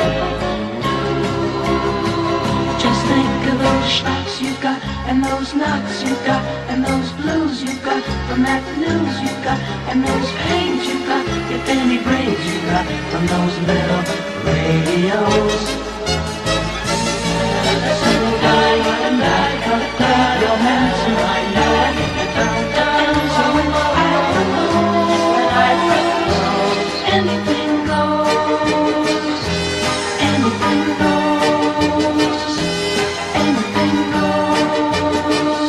anything goes. Just think of those shots you got, and those knots you got, and those blues you got, from that news you got, and those pains you got, if any brains you got, from those little radios. So die and die, cut that romance, and I know that you're bound to answer when I propose, when I propose. Anything goes, anything goes, anything goes.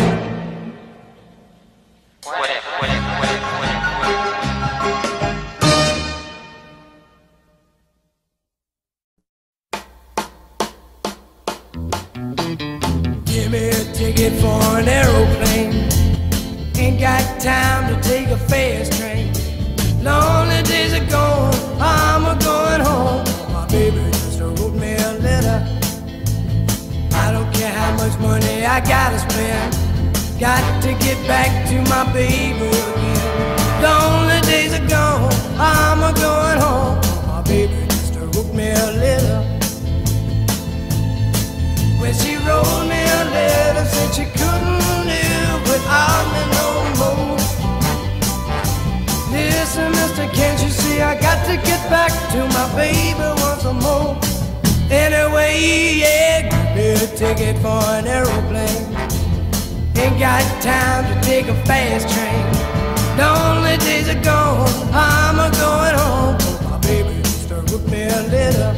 Give me a ticket for an aeroplane. Ain't got time to take a fast train. Lonely days are gone, I'm a going home. My baby just wrote me a letter. I don't care how much money I gotta spend. Got to get back to my baby again. Lonely days are gone, I'm a going home. My baby just wrote me a letter. When she wrote me a letter, said she couldn't live without me no more. Listen, mister, can't you see I got to get back to my baby once more. Anyway, yeah, give me a ticket for an aeroplane. Ain't got time to take a fast train. Lonely days are gone, I'm a going home. My baby just wrote me a letter.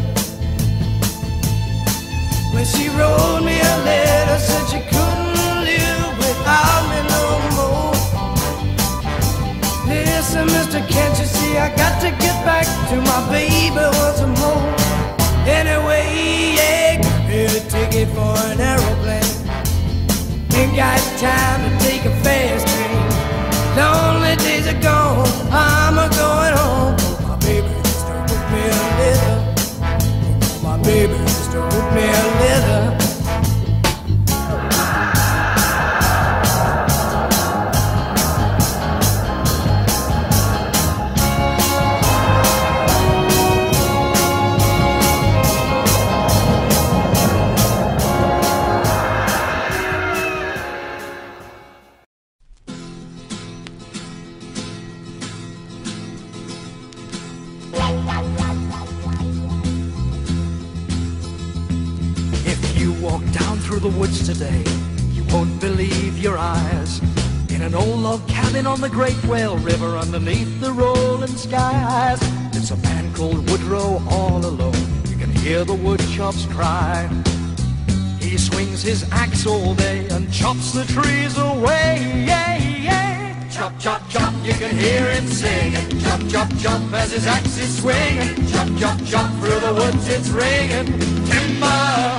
When she wrote me a letter, said she couldn't live without me no more. Listen, mister, can't you see I got to get back to my baby once more. Anyway, yeah, give me a ticket for an aeroplane. Ain't got time to take a fast train. Lonely days are gone, I'm a going home. My baby just wrote me a letter. My baby just wrote me a letter. The woods today, you won't believe your eyes. In an old log cabin on the Great Whale River, underneath the rolling skies, it's a man called Woodrow all alone. You can hear the wood chops cry. He swings his axe all day and chops the trees away. Yeah, yeah. Chop, chop, chop, you can hear him singing. Chop, chop, chop as his axe is swinging. Chop, chop, chop through the woods it's ringing. Timber,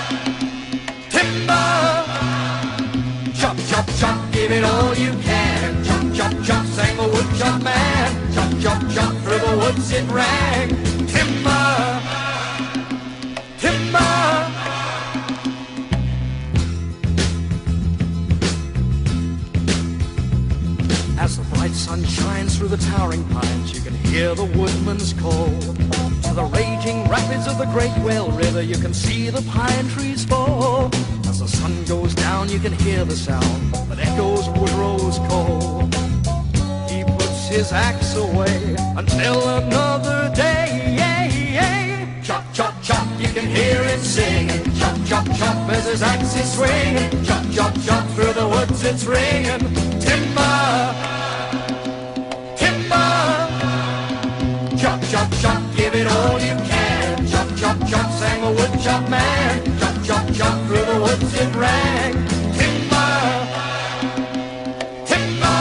timber, chop, chop, chop, give it all you can. Chop, chop, chop, sang the woodchop man. Chop, chop, chop, through the woods it rang. Timber, timber. As the bright sun shines through through the towering pines, you can hear the woodman's call. To the raging rapids of the great Whale River, you can see the pine trees fall. As the sun goes down, you can hear the sound that echoes Woodrow's call. He puts his axe away until another day. Chop, chop, chop, you can hear him singing. Chop, chop, chop, as his axe is swinging. Chop, chop, chop, through the woods it's ringing. Timber, timber. Chop, chop, chop, give it all you can. Chop, chop, chop, sang the woodchop man. Chop, chop, chop, through the woods it rang. Timber, timber.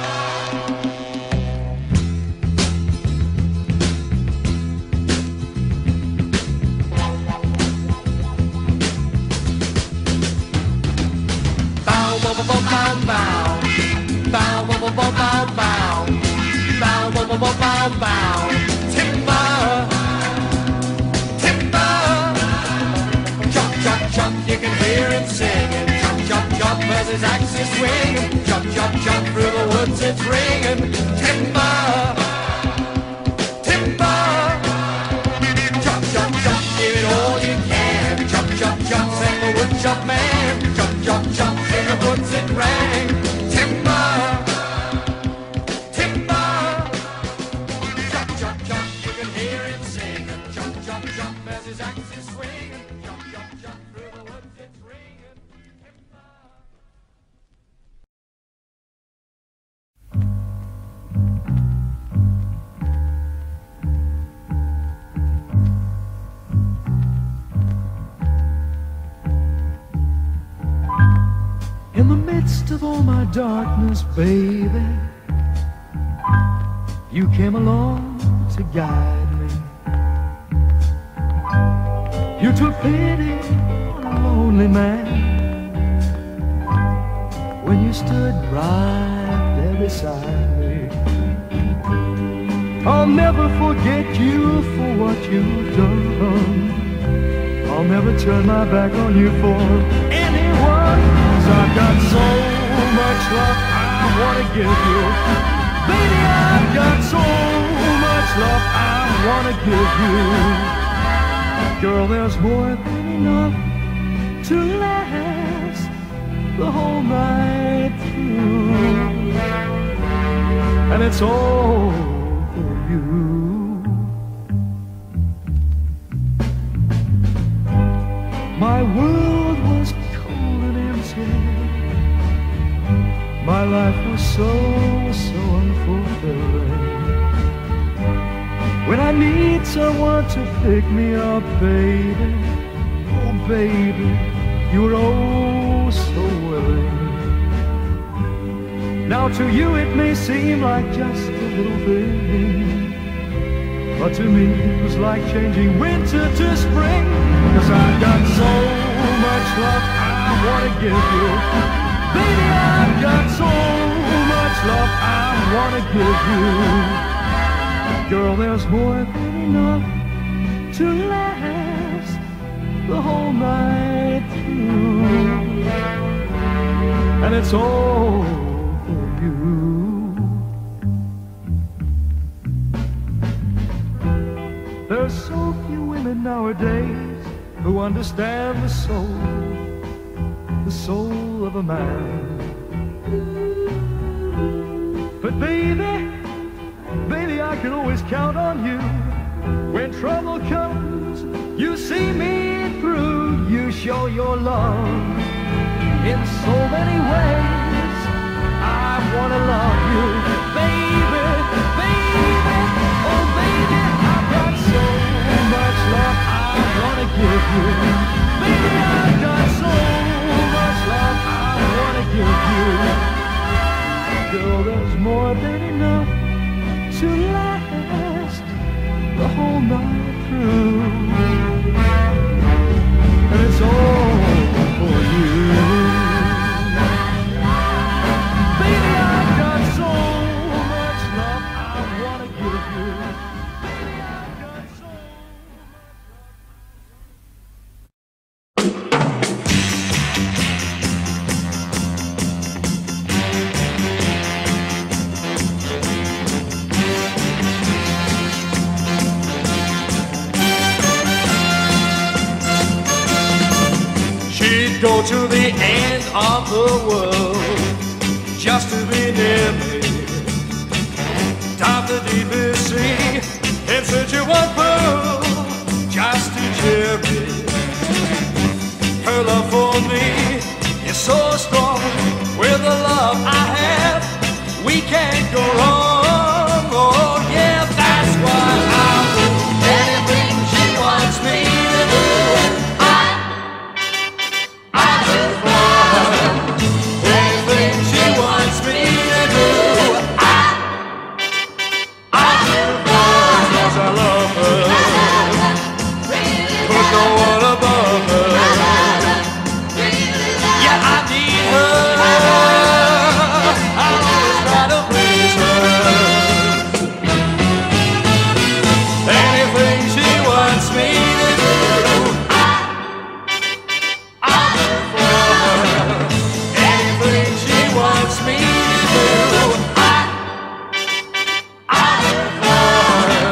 Bow, bow, bow, bow, bow. Bow, bow, bow, bow, bow, bow. Bow, bow, bow, bow, bow, bow. Timber, timber. Chop, chop, chop, you can hear him singing. Chop, chop, chop, as his axe is swinging. Chop, chop, chop, through the woods it's ringing. Timber, timber. Chop, chop, chop, give it all you can. Chop, chop, chop, sang the woodchop man. Chop, chop, chop, in the woods it rang. Timber, timber. Chop, chop, chop, you can hear him singing. Chop, chop, chop, as his axe is swinging. Chop, chop, chop, through the woods it's ringing. In the midst of all my darkness, baby, you came along to guide me. You took pity on a lonely man when you stood right there beside me. I'll never forget you for what you've done. I'll never turn my back on you for anyone. 'Cause I've got so much love I wanna give you. Baby, I've got so much love I wanna give you. Girl, there's more than enough to last the whole night through. And it's all for you. My world was cold and empty. My life was so, so unfulfilling. When I need someone to pick me up, baby, oh baby, you were oh so willing. Now to you it may seem like just a little thing, but to me it was like changing winter to spring. 'Cause I've got so much love I wanna give you. Baby, I've got so much love I wanna give you. Girl, there's more than enough to last the whole night through. And it's all for you. There's so few women nowadays who understand the soul, the soul of a man. But baby, baby, I can always count on you. When trouble comes, you see me through. You show your love in so many ways. I wanna love you, baby, baby, oh baby, I've got so much love I wanna give you. Baby, I've got so much love I wanna give you. Girl, there's more than enough to last the whole night through. And it's all for you. Baby, I've got so much love I wanna give you. Baby, I've got so go to the end of the world just to be near me. Down the deepest sea, in search of one pearl, just to cheer me. Her love for me is so strong. With the love I have, we can't go wrong. Oh yeah, that's why I'll do anything she wants me to do. I, I'll do for her anything she wants me to do. I, I'll do for her 'cause I love her. Put no one above her. Yeah, I need her. I'll always try to please her. Anything she wants me to do, I, I'll do for her. Anything she wants me to do, I, I'll do for her.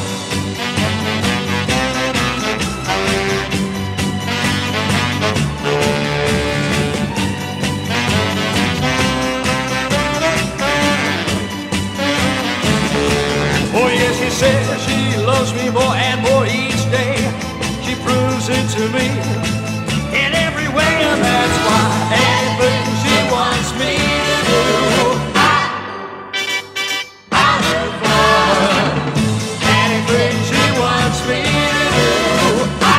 Oh yes, she says she loves me more and more each day. She proves it to me in every way, and that's why anything she wants me to do, I, I'll do for her. Anything she wants me to do, I,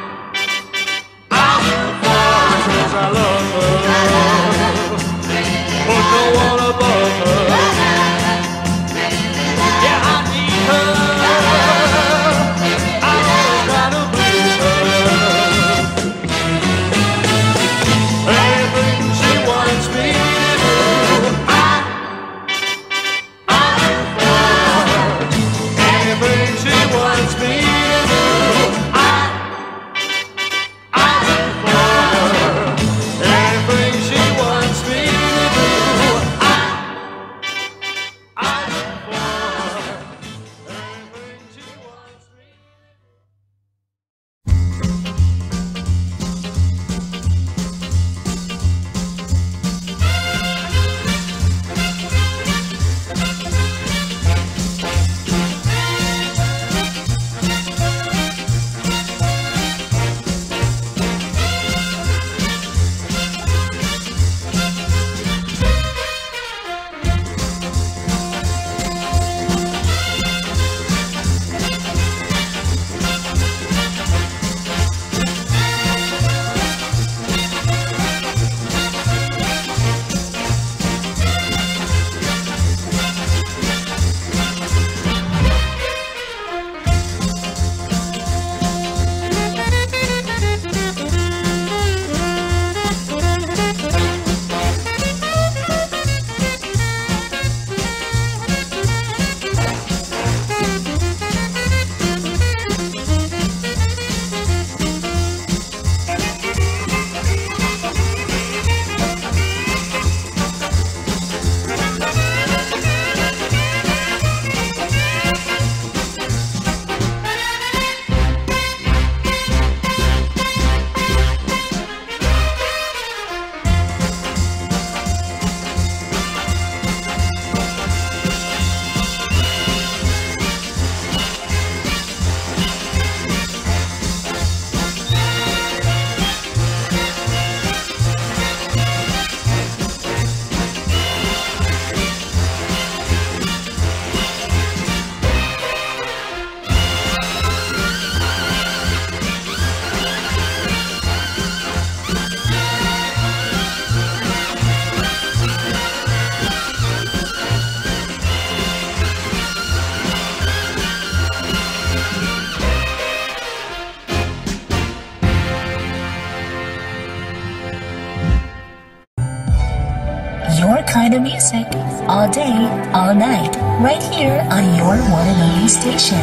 I'll do for her 'cause I love her. Put no one above her. Yeah, I need her. I'll always try to please her. Anything she wants me to do, I, I'll do for her. Anything she wants me to do, I, I'll do for her. Anything she wants me to do, I, I'll do for her. Anything she wants me. Your kind of music, all day, all night, right here on your one and only station.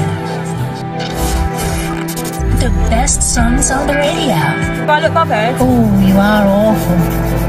The best songs on the radio. Do I look bothered? Oh, you are awful.